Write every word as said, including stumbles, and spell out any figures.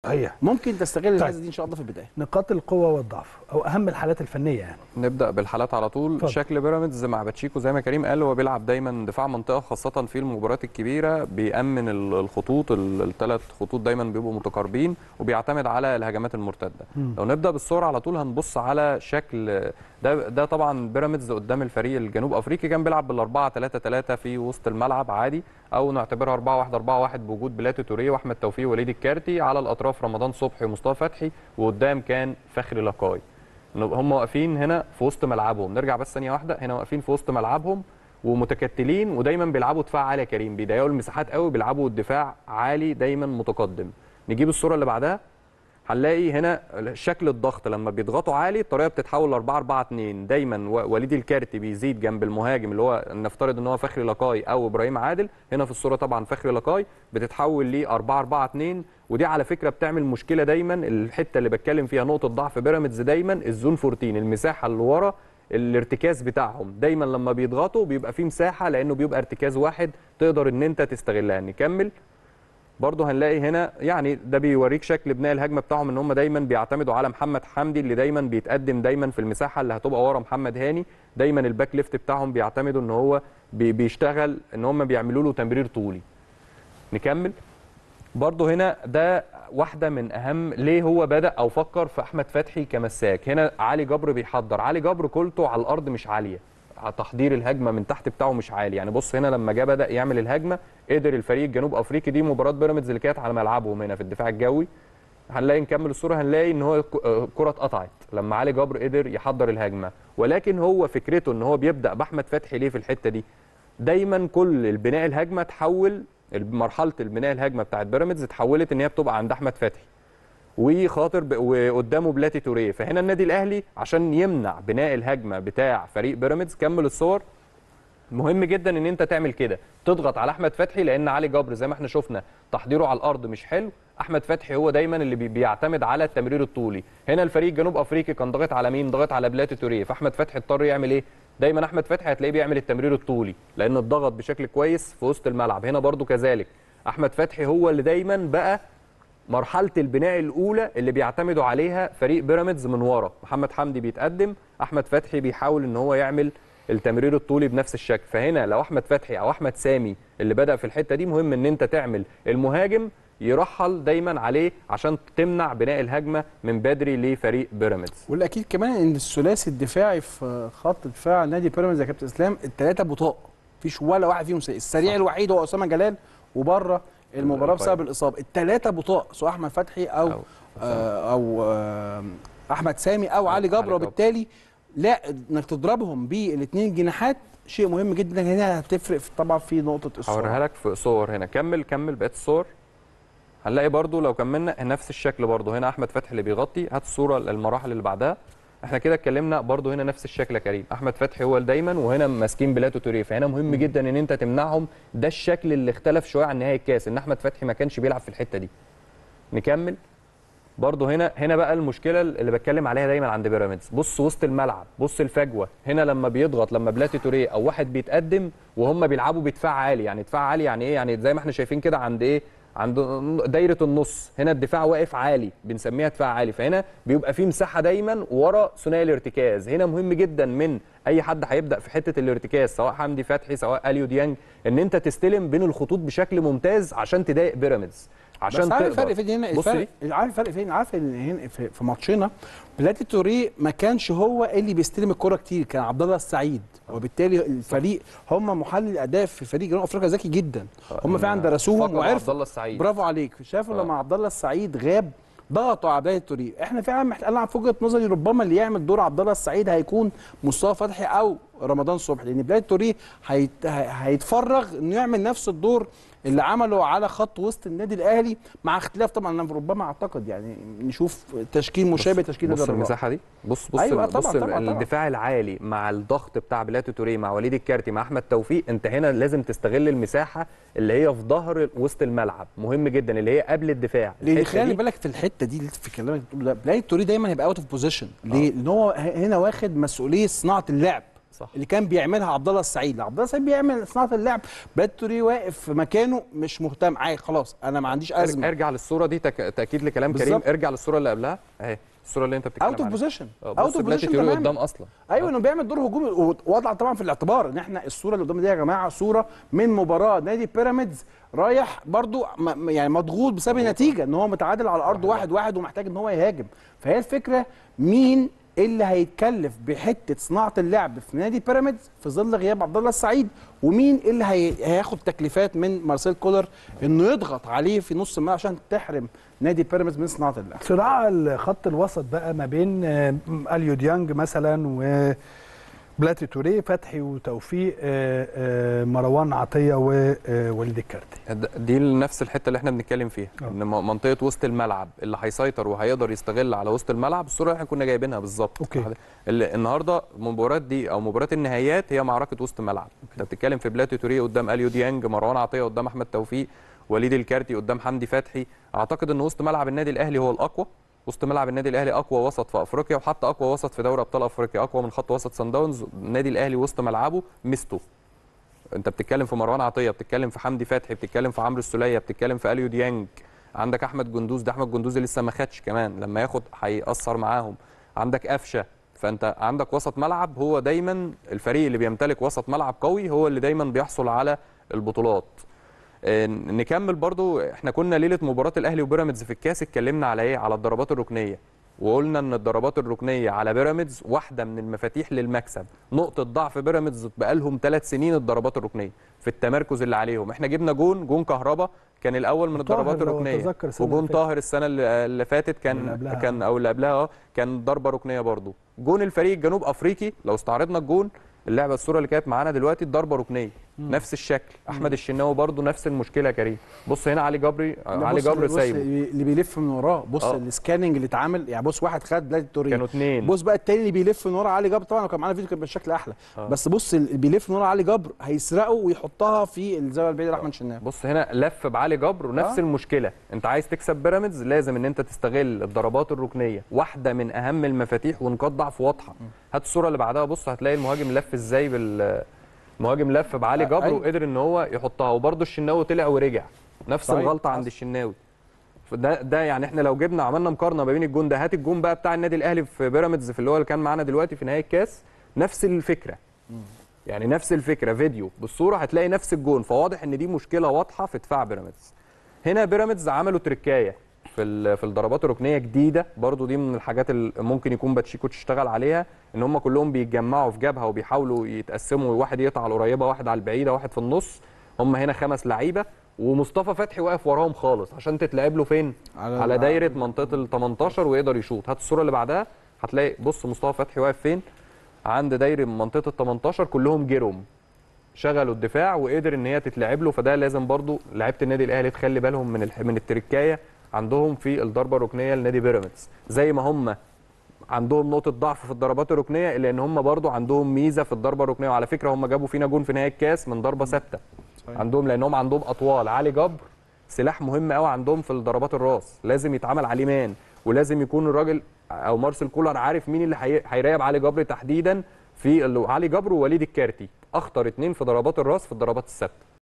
صحيح. ممكن تستغل طيب. الميزه دي ان شاء الله في البدايه. نقاط القوه والضعف او اهم الحالات الفنيه يعني. نبدا بالحالات على طول. فضل. شكل بيراميدز مع باتشيكو زي ما كريم قال، هو بيلعب دايما دفاع منطقه، خاصه في المباريات الكبيره بيامن الخطوط، الثلاث خطوط دايما بيبقوا متقاربين، وبيعتمد على الهجمات المرتده. م. لو نبدا بالصوره على طول هنبص على شكل ده ده طبعا بيراميدز قدام الفريق الجنوب افريقي كان بيلعب بالاربعه ثلاثه ثلاثه في وسط الملعب عادي، او نعتبرها اربعه واحد اربعه واحد بوجود بلاتي توريه واحمد توفيق ووليد الكارتي، على الاطراف رمضان صبحي ومصطفى فتحي، وقدام كان فخري لقاي. هم واقفين هنا في وسط ملعبهم. نرجع بس ثانيه واحده، هنا واقفين في وسط ملعبهم ومتكتلين، ودايما بيلعبوا دفاع عالي يا كريم، بيضيقوا المساحات قوي، بيلعبوا الدفاع عالي دايما متقدم. نجيب الصوره اللي بعدها، هنلاقي هنا شكل الضغط لما بيضغطوا عالي الطريقه بتتحول ل اربعه اربعه اتنين، دايما وليد الكارتي بيزيد جنب المهاجم اللي هو نفترض ان هو فخري لقاي او ابراهيم عادل، هنا في الصوره طبعا فخري لقاي، بتتحول ل اربعه اربعه اتنين، ودي على فكره بتعمل مشكله دايما. الحته اللي بتكلم فيها نقطه ضعف بيراميدز دايما الزون اربعتاشر، المساحه اللي ورا الارتكاز بتاعهم، دايما لما بيضغطوا بيبقى في مساحه لانه بيبقى ارتكاز واحد تقدر ان انت تستغلها. نكمل برضه هنلاقي هنا يعني ده بيوريك شكل بناء الهجمه بتاعهم، ان هم دايما بيعتمدوا على محمد حمدي اللي دايما بيتقدم دايما في المساحه اللي هتبقى ورا محمد هاني، دايما الباك ليفت بتاعهم بيعتمدوا ان هو بيشتغل ان هم بيعملوا له تمرير طولي. نكمل برضه هنا ده واحده من اهم ليه هو بدا او فكر في احمد فتحي كمساك. هنا علي جبر بيحضر، علي جبر كولته على الارض مش عاليه، تحضير الهجمه من تحت بتاعه مش عالي، يعني بص هنا لما جه بدا يعمل الهجمه قدر الفريق الجنوب افريقي، دي مباراه بيراميدز اللي كانت على ملعبهم هنا في الدفاع الجوي، هنلاقي نكمل الصوره هنلاقي ان هو الكره اتقطعت لما علي جبر قدر يحضر الهجمه، ولكن هو فكرته ان هو بيبدا باحمد فتحي ليه في الحته دي. دايما كل البناء الهجمه تحول، مرحله البناء الهجمه بتاعت بيراميدز اتحولت ان هي بتبقى عند احمد فتحي وخاطر وقدامه بلاتي توريه، فهنا النادي الاهلي عشان يمنع بناء الهجمه بتاع فريق بيراميدز، كمل الصور، مهم جدا ان انت تعمل كده، تضغط على احمد فتحي، لان علي جبر زي ما احنا شفنا تحضيره على الارض مش حلو، احمد فتحي هو دايما اللي بيعتمد على التمرير الطولي. هنا الفريق الجنوب افريقي كان ضاغط على مين؟ ضاغط على بلاتي توريه، فاحمد فتحي اضطر يعمل ايه؟ دايما احمد فتحي هتلاقيه بيعمل التمرير الطولي لان اتضغط بشكل كويس في وسط الملعب. هنا برده كذلك احمد فتحي هو اللي دايما بقى مرحله البناء الاولى اللي بيعتمدوا عليها فريق بيراميدز من ورا، محمد حمدي بيتقدم، احمد فتحي بيحاول ان هو يعمل التمرير الطولي بنفس الشكل. فهنا لو احمد فتحي او احمد سامي اللي بدا في الحته دي، مهم ان انت تعمل المهاجم يرحل دايما عليه عشان تمنع بناء الهجمه من بدري لفريق بيراميدز. والاكيد كمان ان الثلاثي الدفاعي في خط دفاع نادي بيراميدز يا كابتن اسلام الثلاثه بطاء، مفيش ولا واحد فيهم سريع، السريع الوحيد هو اسامه جلال وبره المباراه بسبب الاصابه، الثلاثه بطاء سواء احمد فتحي او او, آه أو آه احمد سامي او علي جبر، وبالتالي لا انك تضربهم بالاثنين جناحات شيء مهم جدا. هنا هتفرق طبعا في نقطه الصور. هوريها لك في صور هنا، كمل كمل بقيه الصور، هنلاقي برضو لو كملنا نفس الشكل برضو، هنا احمد فتحي اللي بيغطي، هات الصوره المراحل اللي بعدها، احنا كده اتكلمنا برضو هنا نفس الشكل يا كريم، احمد فتحي هو دايما وهنا ماسكين بلاتو توريه، فهنا مهم جدا ان انت تمنعهم. ده الشكل اللي اختلف شويه عن نهائي الكاس، ان احمد فتحي ما كانش بيلعب في الحته دي. نكمل برضو هنا هنا بقى المشكله اللي بتكلم عليها دايما عند بيراميدز، بص وسط الملعب، بص الفجوه هنا لما بيضغط، لما بلاتي توريه او واحد بيتقدم وهم بيلعبوا بدفاع عالي، يعني دفاع عالي يعني ايه؟ يعني زي ما احنا شايفين كده عند ايه؟ عند دايره النص، هنا الدفاع واقف عالي بنسميها دفاع عالي، فهنا بيبقى في مساحه دايما ورا ثنائي الارتكاز. هنا مهم جدا من اي حد هيبدا في حته الارتكاز سواء حمدي فتحي سواء اليو ديانج ان انت تستلم بين الخطوط بشكل ممتاز عشان تضايق بيراميدز. عشان بس عارف الفرق فين هنا؟ الفرق عارف الفرق فين؟ عارف ان هنا في, في ماتشنا بلاتي توريه ما كانش هو اللي بيستلم الكره كتير، كان عبد الله السعيد، وبالتالي الفريق هم محلل الاداء في فريق جنوب افريقيا ذكي جدا، هم فعلا درسوهم وعرفوا. برافو عليك، شافوا لما عبد الله السعيد غاب ضغطوا على بلاتي توريه. احنا فعلا محتاجين في وجهه نظري ربما اللي يعمل دور عبد الله السعيد هيكون مصطفى فتحي او رمضان صبحي، لان بلاتي توريه هيت... هيتفرغ انه يعمل نفس الدور اللي عمله على خط وسط النادي الاهلي، مع اختلاف طبعا ربما اعتقد يعني نشوف تشكيل مشابه تشكيل بص المساحه دي، بص بص أيوة بص طبعًا طبعًا الدفاع طبعًا. العالي مع الضغط بتاع بلاتي توريه مع وليد الكارتي مع احمد توفيق، انت هنا لازم تستغل المساحه اللي هي في ظهر وسط الملعب، مهم جدا اللي هي قبل الدفاع. لان خلي بالك في الحته دي اللي في كلامك بتقول ده بلاتي توريه دايما هيبقى اوت اوف بوزيشن، ليه؟ لان هو هنا واخد مسؤوليه صناعه اللعب، صح. اللي كان بيعملها عبد الله السعيد. عبد الله السعيد بيعمل صناعه اللعب، بلاتي توريه واقف في مكانه مش مهتم، عادي خلاص انا ما عنديش ازمه. ارجع للصوره دي تك... تاكيد لكلام بالزبط. كريم. ارجع للصوره اللي قبلها اهي، الصوره اللي انت بتتكلم عنها اوت اوف بوزيشن، اوت اوف بوزيشن قدام اصلا. ايوه انه بيعمل دور هجومي، ووضع طبعا في الاعتبار ان احنا الصوره اللي قدام دي يا جماعه صوره من مباراه نادي بيراميدز رايح برضو م... يعني مضغوط بسبب النتيجه ان هو متعادل على الارض واحد واحد ومحتاج ان هو يهاجم. فهي الفكره مين اللي هيتكلف بحته صناعه اللعب في نادي بيراميدز في ظل غياب عبد الله السعيد، ومين اللي هي... هياخد تكليفات من مارسيل كولر انه يضغط عليه في نص الملعب عشان تحرم نادي بيراميدز من صناعه اللعب. صراع خط الوسط بقى ما بين اليو ديانج مثلا و بلاتي توريه، فتحي وتوفيق، مروان عطيه ووليد الكارتي. دي نفس الحته اللي احنا بنتكلم فيها، أوه. ان منطقه وسط الملعب اللي هيسيطر وهيقدر يستغل على وسط الملعب الصوره اللي احنا كنا جايبينها بالظبط. النهارده المباريات دي او مباريات النهائيات هي معركه وسط ملعب. انت بتتكلم في بلاتي توريه قدام اليو ديانج، مروان عطيه قدام احمد توفيق، وليد الكارتي قدام حمدي فتحي. اعتقد ان وسط ملعب النادي الاهلي هو الاقوى. وسط ملعب النادي الاهلي اقوى وسط في افريقيا، وحتى اقوى وسط في دوري ابطال افريقيا، اقوى من خط وسط سان داونز. النادي الاهلي وسط ملعبه ميزته. انت بتتكلم في مروان عطيه، بتتكلم في حمدي فتحي، بتتكلم في عمرو السوليه، بتتكلم في اليو ديانج، عندك احمد جندوز. ده احمد جندوز لسه ما خدش كمان، لما ياخد هيأثر معاهم. عندك قفشه. فانت عندك وسط ملعب هو دايما الفريق اللي بيمتلك وسط ملعب قوي هو اللي دايما بيحصل على البطولات. نكمل برضو، احنا كنا ليله مباراه الاهلي وبيراميدز في الكاس اتكلمنا على ايه؟ على الضربات الركنيه، وقلنا ان الضربات الركنيه على بيراميدز واحده من المفاتيح للمكسب. نقطه ضعف بيراميدز بقالهم ثلاث سنين الضربات الركنيه في التمركز اللي عليهم. احنا جبنا جون جون كهربا كان الاول من الضربات الركنيه، وجون طاهر السنه اللي فاتت كان كان او اللي قبلها اه كان ضربه ركنيه برضو. جون الفريق الجنوب افريقي لو استعرضنا الجون، اللعبه الصوره اللي كانت معانا دلوقتي الضربه ركنيه نفس الشكل. احمد الشناوي برضو نفس المشكله يا كريم. بص هنا علي جبري، علي جبر سايبه اللي بيلف من وراه. بص السكاننج اللي اتعمل، يعني بص واحد خد بلاتي توريه كانوا اثنين، بص بقى التاني اللي بيلف من ورا علي جبر. طبعا لو كان معانا فيديو كان بالشكل احلى أوه. بس بص اللي بيلف من ورا علي جبر هيسرقه ويحطها في الزاويه البعيده لاحمد شناوي. بص هنا لف بعلي جبر ونفس أوه. المشكله. انت عايز تكسب بيراميدز لازم ان انت تستغل الضربات الركنيه، واحده من اهم المفاتيح ونقاط ضعف واضحه. هات الصوره اللي بعدها، بص هتلاقي المهاجم لف ازاي بال المهاجم لف بعلي جبر أيوة. وقدر ان هو يحطها، وبرده الشناوي طلع ورجع نفس صحيح. الغلطه عند الشناوي. ده ده يعني احنا لو جبنا عملنا مقارنه ما بين الجون ده، هات الجون بقى بتاع النادي الاهلي في بيراميدز في اللي هو اللي كان معانا دلوقتي في نهائي الكاس، نفس الفكره. يعني نفس الفكره فيديو بالصوره هتلاقي نفس الجون. فواضح ان دي مشكله واضحه في دفاع بيراميدز. هنا بيراميدز عملوا تركايه في في الضربات الركنيه جديده برضو، دي من الحاجات اللي ممكن يكون باتشيكو تشتغل عليها، ان هم كلهم بيتجمعوا في جبهه وبيحاولوا يتقسموا، واحد يقطع على القريبه، واحد على البعيده، واحد في النص. هم هنا خمس لعيبه، ومصطفى فتحي واقف وراهم خالص عشان تتلعب له فين؟ على, على دايره منطقه ال تمنتاشر ويقدر يشوط. هات الصوره اللي بعدها هتلاقي بص مصطفى فتحي واقف فين؟ عند دايره منطقه ال تمنتاشر. كلهم جرهم شغلوا الدفاع وقدر ان هي تتلعب له. فده لازم برضو لعيبه النادي الاهلي تخلي بالهم من من التركايه عندهم في الضربه الركنيه لنادي بيراميدز. زي ما هم عندهم نقطه ضعف في الضربات الركنيه، الا ان هم برضو عندهم ميزه في الضربه الركنيه. وعلى فكره هم جابوا فينا جون في نهائي الكاس من ضربه ثابته عندهم، لانهم عندهم اطوال. علي جبر سلاح مهم قوي عندهم في الضربات الراس، لازم يتعمل عليه مان، ولازم يكون الراجل او مارسيل كولر عارف مين اللي هيراقب علي جبر تحديدا. في علي جبر ووليد الكارتي اخطر اثنين في ضربات الراس في الضربات الثابته.